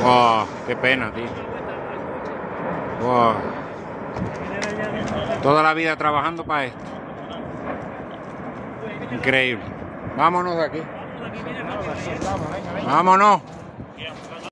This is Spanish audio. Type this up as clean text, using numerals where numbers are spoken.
Wow, qué pena, tío. Wow. Toda la vida trabajando para esto. Increíble. Vámonos de aquí. Vámonos.